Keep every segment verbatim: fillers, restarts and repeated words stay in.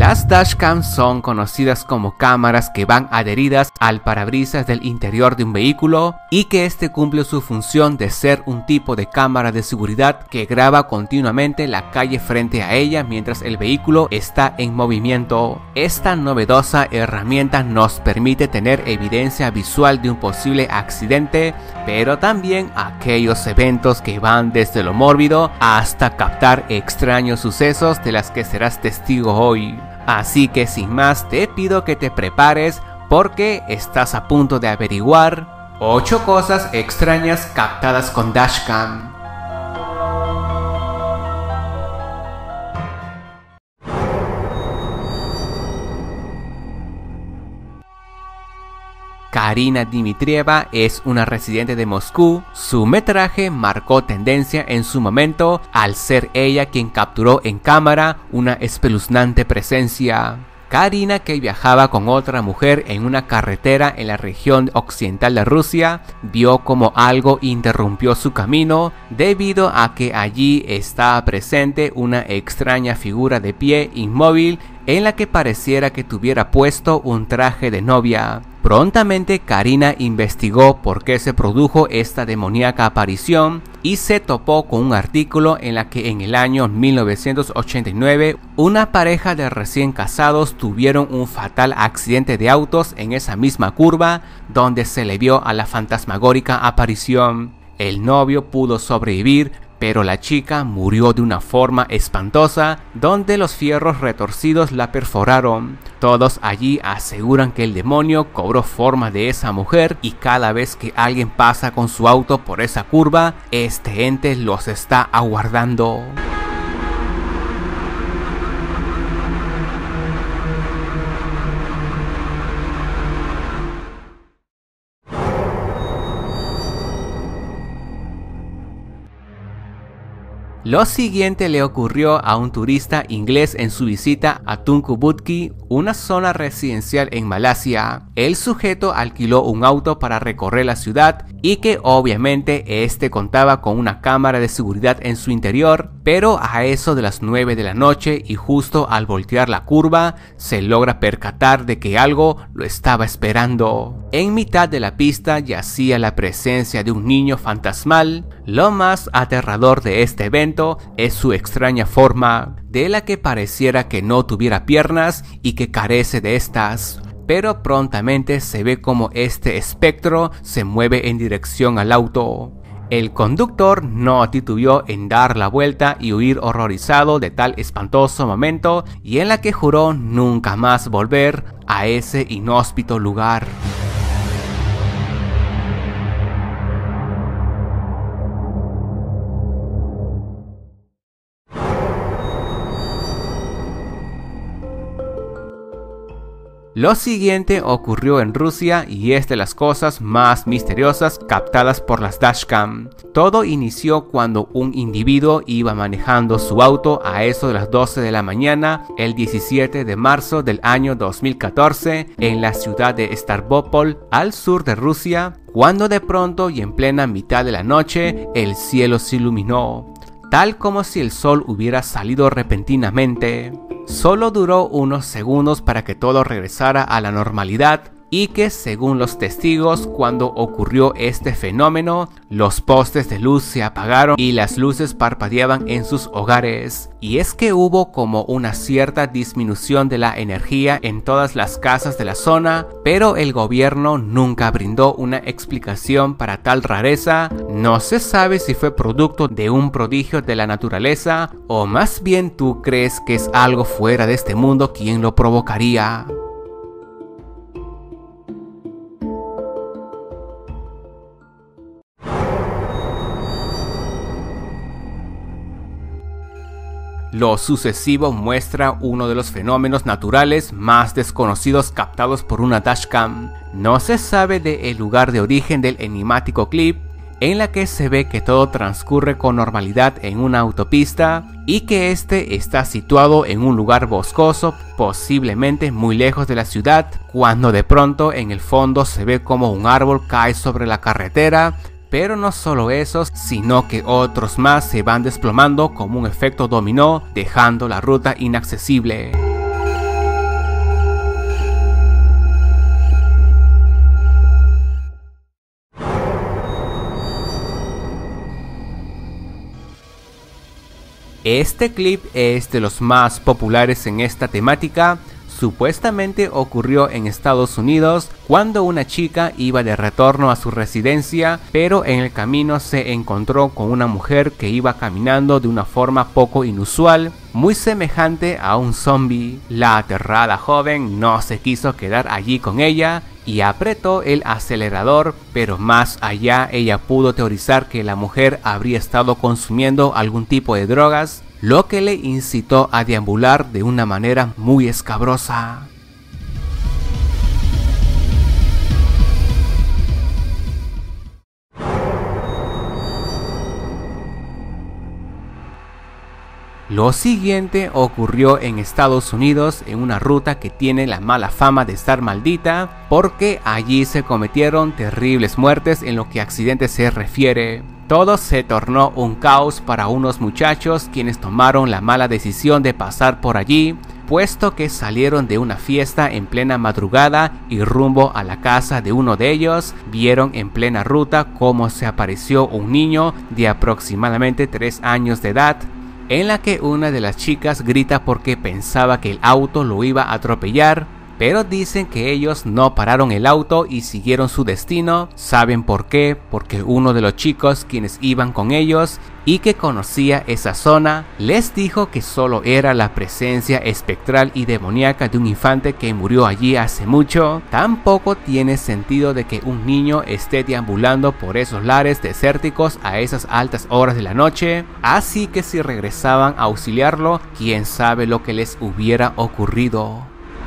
Las dashcams son conocidas como cámaras que van adheridas al parabrisas del interior de un vehículo y que este cumple su función de ser un tipo de cámara de seguridad que graba continuamente la calle frente a ella mientras el vehículo está en movimiento. Esta novedosa herramienta nos permite tener evidencia visual de un posible accidente, pero también aquellos eventos que van desde lo mórbido hasta captar extraños sucesos de las que serás testigo hoy. Así que sin más te pido que te prepares porque estás a punto de averiguar ocho cosas extrañas captadas con dashcam. Karina Dmitrieva es una residente de Moscú. Su metraje marcó tendencia en su momento al ser ella quien capturó en cámara una espeluznante presencia. Karina, que viajaba con otra mujer en una carretera en la región occidental de Rusia, vio como algo interrumpió su camino debido a que allí estaba presente una extraña figura de pie inmóvil en la que pareciera que tuviera puesto un traje de novia. Prontamente Karina investigó por qué se produjo esta demoníaca aparición y se topó con un artículo en la que en el año mil novecientos ochenta y nueve una pareja de recién casados tuvieron un fatal accidente de autos en esa misma curva donde se le vio a la fantasmagórica aparición. El novio pudo sobrevivir, pero la chica murió de una forma espantosa donde los fierros retorcidos la perforaron. Todos allí aseguran que el demonio cobró forma de esa mujer y cada vez que alguien pasa con su auto por esa curva, este ente los está aguardando. Lo siguiente le ocurrió a un turista inglés en su visita a Tunku Bukit, una zona residencial en Malasia. El sujeto alquiló un auto para recorrer la ciudad y que obviamente este contaba con una cámara de seguridad en su interior, pero a eso de las nueve de la noche y justo al voltear la curva se logra percatar de que algo lo estaba esperando. En mitad de la pista yacía la presencia de un niño fantasmal. Lo más aterrador de este evento es su extraña forma, de la que pareciera que no tuviera piernas y que carece de estas. Pero prontamente se ve como este espectro se mueve en dirección al auto. El conductor no titubeó en dar la vuelta y huir horrorizado de tal espantoso momento y en la que juró nunca más volver a ese inhóspito lugar. Lo siguiente ocurrió en Rusia y es de las cosas más misteriosas captadas por las dashcam. Todo inició cuando un individuo iba manejando su auto a eso de las doce de la mañana el diecisiete de marzo del año dos mil catorce en la ciudad de Stavropol, al sur de Rusia, cuando de pronto y en plena mitad de la noche el cielo se iluminó, tal como si el sol hubiera salido repentinamente. Solo duró unos segundos para que todo regresara a la normalidad y que, según los testigos, cuando ocurrió este fenómeno, los postes de luz se apagaron y las luces parpadeaban en sus hogares. Y es que hubo como una cierta disminución de la energía en todas las casas de la zona, pero el gobierno nunca brindó una explicación para tal rareza. No se sabe si fue producto de un prodigio de la naturaleza o más bien tú crees que es algo fuera de este mundo quien lo provocaría. Lo sucesivo muestra uno de los fenómenos naturales más desconocidos captados por una dashcam. No se sabe del lugar de origen del enigmático clip, en la que se ve que todo transcurre con normalidad en una autopista y que este está situado en un lugar boscoso, posiblemente muy lejos de la ciudad, cuando de pronto en el fondo se ve como un árbol cae sobre la carretera. Pero no solo esos, sino que otros más se van desplomando como un efecto dominó, dejando la ruta inaccesible. Este clip es de los más populares en esta temática. Supuestamente ocurrió en Estados Unidos cuando una chica iba de retorno a su residencia, pero en el camino se encontró con una mujer que iba caminando de una forma poco inusual, muy semejante a un zombie. La aterrada joven no se quiso quedar allí con ella y apretó el acelerador, pero más allá ella pudo teorizar que la mujer habría estado consumiendo algún tipo de drogas, lo que le incitó a deambular de una manera muy escabrosa. Lo siguiente ocurrió en Estados Unidos en una ruta que tiene la mala fama de estar maldita porque allí se cometieron terribles muertes en lo que a accidentes se refiere. Todo se tornó un caos para unos muchachos quienes tomaron la mala decisión de pasar por allí, puesto que salieron de una fiesta en plena madrugada y rumbo a la casa de uno de ellos, vieron en plena ruta cómo se apareció un niño de aproximadamente tres años de edad, en la que una de las chicas grita porque pensaba que el auto lo iba a atropellar, pero dicen que ellos no pararon el auto y siguieron su destino. ¿Saben por qué? Porque uno de los chicos quienes iban con ellos y que conocía esa zona les dijo que solo era la presencia espectral y demoníaca de un infante que murió allí hace mucho. Tampoco tiene sentido de que un niño esté deambulando por esos lares desérticos a esas altas horas de la noche, así que si regresaban a auxiliarlo, quién sabe lo que les hubiera ocurrido.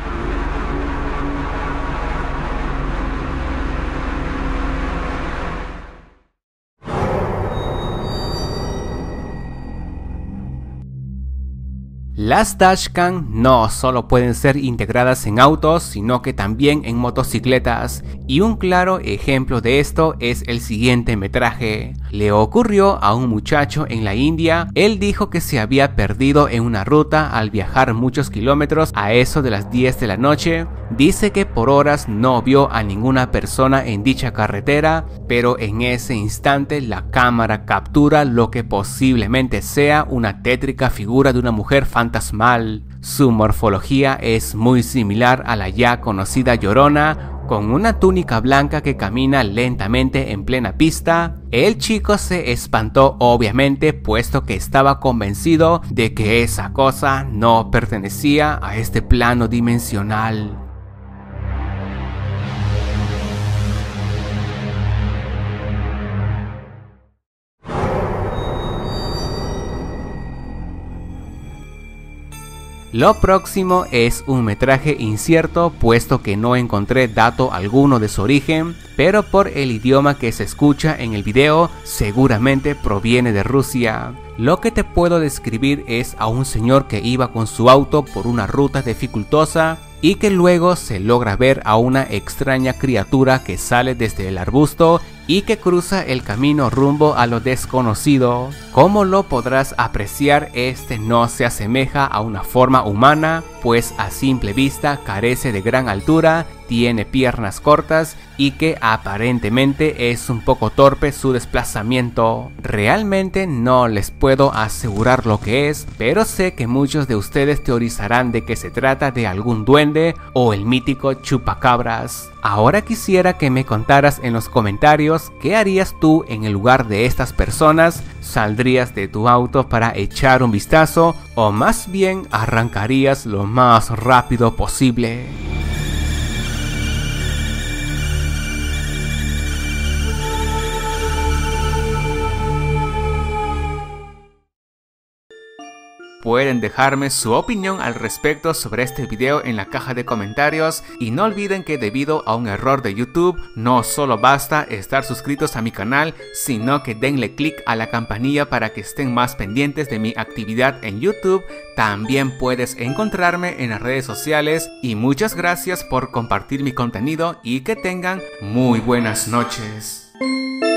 Las dashcam no solo pueden ser integradas en autos, sino que también en motocicletas, y un claro ejemplo de esto es el siguiente metraje. Le ocurrió a un muchacho en la India. Él dijo que se había perdido en una ruta al viajar muchos kilómetros a eso de las diez de la noche. Dice que por horas no vio a ninguna persona en dicha carretera, pero en ese instante la cámara captura lo que posiblemente sea una tétrica figura de una mujer fantasmal. Su morfología es muy similar a la ya conocida Llorona, con una túnica blanca que camina lentamente en plena pista. El chico se espantó obviamente, puesto que estaba convencido de que esa cosa no pertenecía a este plano dimensional. Lo próximo es un metraje incierto, puesto que no encontré dato alguno de su origen, pero por el idioma que se escucha en el video seguramente proviene de Rusia. Lo que te puedo describir es a un señor que iba con su auto por una ruta dificultosa y que luego se logra ver a una extraña criatura que sale desde el arbusto y que cruza el camino rumbo a lo desconocido. Como lo podrás apreciar, este no se asemeja a una forma humana, pues a simple vista carece de gran altura, tiene piernas cortas y que aparentemente es un poco torpe su desplazamiento. Realmente no les puedo asegurar lo que es, pero sé que muchos de ustedes teorizarán de que se trata de algún duende o el mítico chupacabras. Ahora quisiera que me contaras en los comentarios qué harías tú en el lugar de estas personas. ¿Saldrías de tu auto para echar un vistazo o más bien arrancarías lo más rápido posible? Pueden dejarme su opinión al respecto sobre este video en la caja de comentarios y no olviden que debido a un error de YouTube no solo basta estar suscritos a mi canal, sino que denle click a la campanilla para que estén más pendientes de mi actividad en YouTube. También puedes encontrarme en las redes sociales y muchas gracias por compartir mi contenido y que tengan muy buenas noches.